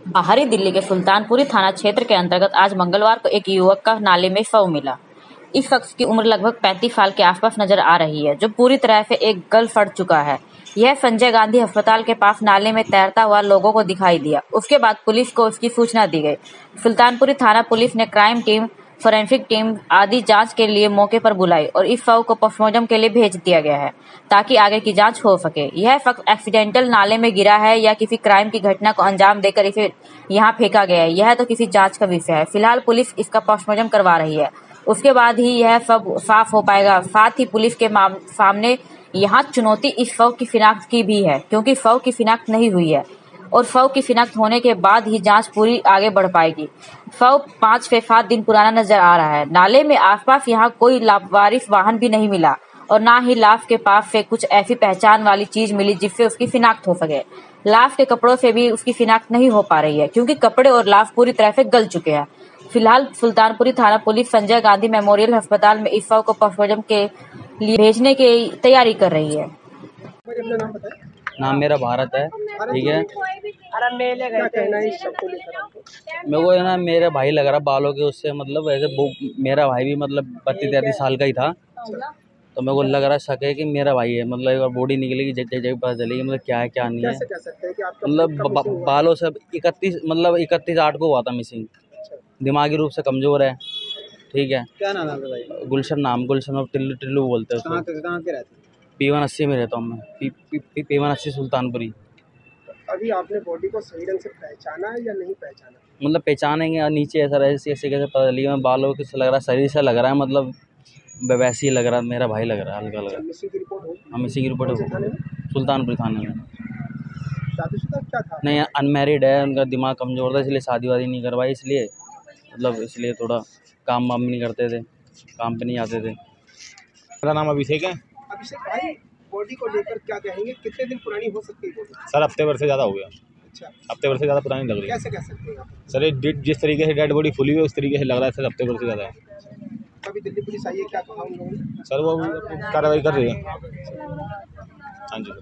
बाहरी दिल्ली के सुल्तानपुरी थाना क्षेत्र के अंतर्गत आज मंगलवार को एक युवक का नाले में शव मिला। इस शख्स की उम्र लगभग 35 साल के आसपास नजर आ रही है, जो पूरी तरह से एक गल फट चुका है। यह संजय गांधी अस्पताल के पास नाले में तैरता हुआ लोगों को दिखाई दिया। उसके बाद पुलिस को उसकी सूचना दी गई। सुल्तानपुरी थाना पुलिस ने क्राइम टीम, फोरेंसिक टीम आदि जांच के लिए मौके पर बुलाई और इस शव को पोस्टमार्टम के लिए भेज दिया गया है, ताकि आगे की जांच हो सके। यह शख्स एक्सीडेंटल नाले में गिरा है या किसी क्राइम की घटना को अंजाम देकर इसे यहाँ फेंका गया है, यह तो किसी जांच का विषय है। फिलहाल पुलिस इसका पोस्टमार्टम करवा रही है, उसके बाद ही यह सब साफ हो पाएगा। साथ ही पुलिस के सामने यहाँ चुनौती इस शव की शिनाख्त की भी है, क्योंकि शव की शिनाख्त नहीं हुई है और शव की शिनाख्त होने के बाद ही जांच पूरी आगे बढ़ पाएगी। शव 5 से 7 दिन पुराना नजर आ रहा है। नाले में आसपास यहाँ कोई लावारिस वाहन भी नहीं मिला और ना ही लाश के पास से कुछ ऐसी पहचान वाली चीज मिली जिससे उसकी शिनाख्त हो सके। लाश के कपड़ों से भी उसकी शिनाख्त नहीं हो पा रही है, क्योंकि कपड़े और लाश पूरी तरह से गल चुके हैं। फिलहाल सुल्तानपुरी थाना पुलिस संजय गांधी मेमोरियल अस्पताल में इस शव को पोस्टमार्टम के लिए भेजने की तैयारी कर रही है। नाम मेरा भारत है, ठीक है। मेरे को है ना, मेरा भाई लग रहा बालों के उससे, मतलब ऐसे मेरा भाई भी मतलब 32-33 साल का ही था, तो मेरे को लग रहा शक है कि मेरा भाई है। मतलब एक बार बॉडी निकलेगी जब पता चलेगी मतलब क्या है क्या नहीं है। मतलब बालों से 31/8 को हुआ था मिसिंग। दिमागी रूप से कमजोर है, ठीक है। क्या नाम है भाई? गुलशन और टिल्लू बोलते हैं उसको। कहाँ के रहते हैं? P180 में रहता हूँ मैं। P180 सुल्तानपुरी। अभी आपने बॉडी को सही ढंग से पहचाना है या नहीं पहचाना? मतलब पहचानेंगे और नीचे ऐसा ऐसे ऐसे कैसे पता चलेगा। मैं बालों के से लग रहा है, शरीर से लग रहा है, मतलब वैसे ही लग रहा है। मेरा भाई लग रहा है, हल्का लग रहा है। मिसिंग की रिपोर्ट होगी? हम इसी की रिपोर्ट थाने में? सुल्तानपुरी थाने में। शादीशुदा क्या था? नहीं, अनमैरिड है, उनका दिमाग कमज़ोर था, इसलिए शादी वादी नहीं करवाई। इसलिए मतलब इसलिए थोड़ा काम वाम नहीं करते थे, काम पे नहीं आते थे। मेरा नाम अभिषेक है। अभिषेक भाई, बॉडी को लेकर क्या कहेंगे? कितने दिन पुरानी हो सकती है बॉडी? सर हफ्ते भर से ज़्यादा हो गया। अच्छा, हफ्ते भर से ज़्यादा पुरानी लग रही है। कैसे कह सकते हैं आप? सर ये जिस तरीके से डेड बॉडी फुली हुई है उस तरीके से लग रहा है सर, हफ्ते भर से ज़्यादा है। अभी दिल्ली पुलिस आई है, क्या कहा उन लोगों ने? सर वो कार्रवाई कर रही है। हाँ जी।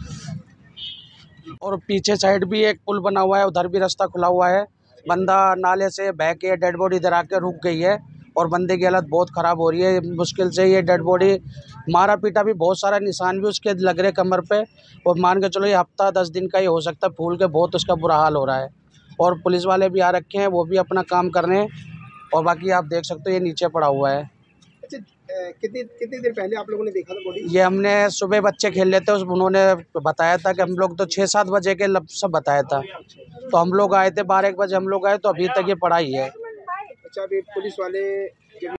और पीछे साइड भी एक पुल बना हुआ है, उधर भी रास्ता खुला हुआ है। बंदा नाले से बह के डेड बॉडी इधर आके रुक गई है और बंदे की हालत बहुत ख़राब हो रही है। मुश्किल से ये डेड बॉडी, मारा पीटा भी, बहुत सारा निशान भी उसके लग रहे कमर पे। और मान के चलो ये हफ्ता 10 दिन का ही हो सकता है। फूल के बहुत उसका बुरा हाल हो रहा है और पुलिस वाले भी आ रखे हैं, वो भी अपना काम कर रहे हैं। और बाकी आप देख सकते हो ये नीचे पड़ा हुआ है। अच्छा, कितनी देर पहले आप लोगों ने देखा था बॉडी? ये हमने सुबह बच्चे खेल लेते उन्होंने बताया था कि हम लोग तो 6-7 बजे के सब बताया था, तो हम लोग आए थे 12-1 बजे हम लोग आए, तो अभी तक ये पड़ा ही है। अच्छा, अभी पुलिस वाले